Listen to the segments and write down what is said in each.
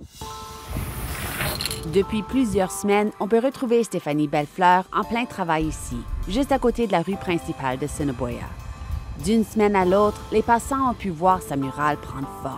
Depuis plusieurs semaines, on peut retrouver Stéphanie Bellefleur en plein travail ici, juste à côté de la rue principale de Assiniboia. D'une semaine à l'autre, les passants ont pu voir sa murale prendre forme.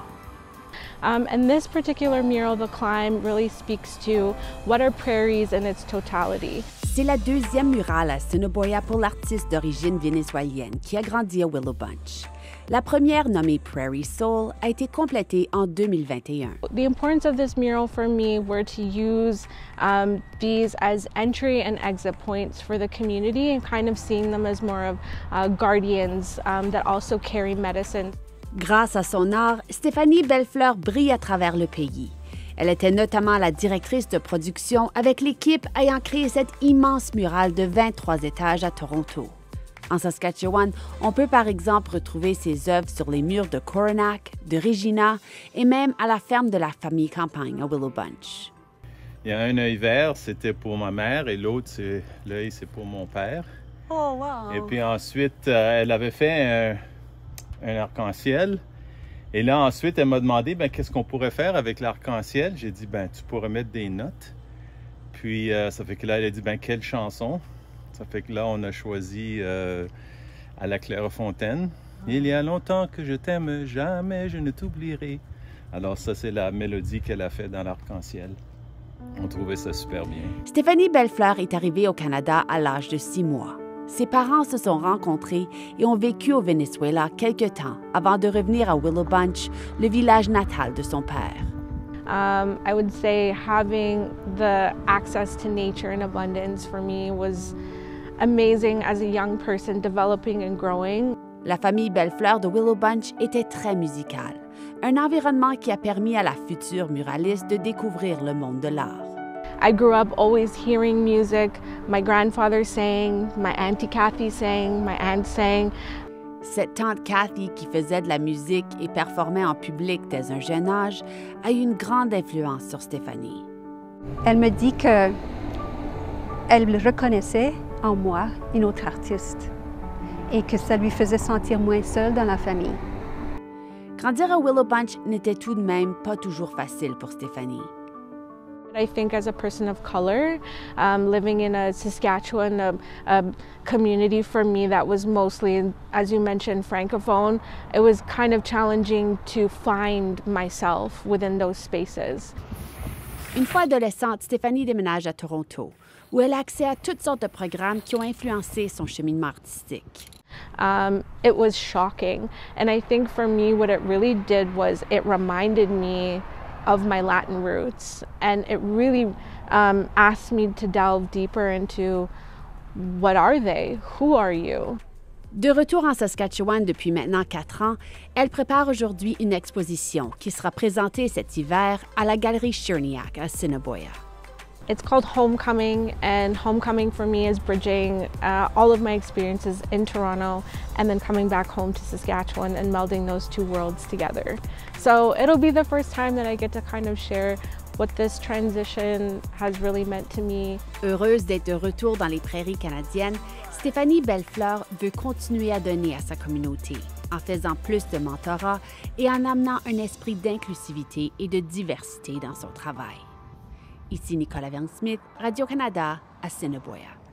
And this particular mural, The Climb, really speaks to what are prairies in its totality. C'est la deuxième murale à Assiniboia pour l'artiste d'origine vénézuélienne qui a grandi à Willow Bunch. La première, nommée Prairie Soul, a été complétée en 2021. The importance of this mural for me were to use these as entry and exit points for the community and kind of seeing them as more of guardians that also carry medicine. Grâce à son art, Stéphanie Bellefleur brille à travers le pays. Elle était notamment la directrice de production avec l'équipe ayant créé cette immense murale de 23 étages à Toronto. En Saskatchewan, on peut par exemple retrouver ses œuvres sur les murs de Coronach, de Regina et même à la ferme de la famille Campagne à Willow Bunch. Il y a un œil vert, c'était pour ma mère, et l'autre, l'œil, c'est pour mon père. Oh, wow! Et puis ensuite, elle avait fait un arc-en-ciel. Et là, ensuite, elle m'a demandé, qu'est-ce qu'on pourrait faire avec l'arc-en-ciel? J'ai dit, tu pourrais mettre des notes. Puis, ça fait que là, elle a dit, quelle chanson? Ça fait que là, on a choisi à la Clairefontaine. Il y a longtemps que je t'aime, jamais je ne t'oublierai. Alors ça, c'est la mélodie qu'elle a fait dans l'arc-en-ciel. On trouvait ça super bien. Stéphanie Bellefleur est arrivée au Canada à l'âge de 6 mois. Ses parents se sont rencontrés et ont vécu au Venezuela quelque temps avant de revenir à Willow Bunch, le village natal de son père. I would say having the access to nature in abundance for me was amazing as a young person developing and growing. La famille Bellefleur de Willow Bunch était très musicale, un environnement qui a permis à la future muraliste de découvrir le monde de l'art. I grew up always hearing music. My grandfather sang, my auntie Kathy sang, my aunt sang. Cette tante Kathy, qui faisait de la musique et performait en public dès un jeune âge, a eu une grande influence sur Stéphanie. Elle me dit que elle reconnaissait en moi une autre artiste et que ça lui faisait sentir moins seule dans la famille. Grandir à Willow Bunch n'était tout de même pas toujours facile pour Stéphanie. I think as a person of color, living in a Saskatchewan community for me that was mostly, as you mentioned, Francophone, it was kind of challenging to find myself within those spaces. Une fois adolescente, Stéphanie déménage à Toronto, où elle a accès à toutes sortes de programmes qui ont influencé son cheminement artistique. It was shocking, and I think for me what it really did was it reminded me of my Latin roots, and it really asked me to delve deeper into what are they? Who are you? De retour en Saskatchewan depuis maintenant 4 ans, elle prépare aujourd'hui une exposition qui sera présentée cet hiver à la Galerie Cherniac à Assiniboia. It's called Homecoming, and Homecoming for me is bridging all of my experiences in Toronto and then coming back home to Saskatchewan and melding those two worlds together. So it'll be the first time that I get to kind of share what this transition has really meant to me. Heureuse d'être de retour dans les prairies canadiennes, Stéphanie Bellefleur veut continuer à donner à sa communauté en faisant plus de mentorat et en amenant un esprit d'inclusivité et de diversité dans son travail. Ici Nicolas Verne-Smith, Radio-Canada, à Assiniboia.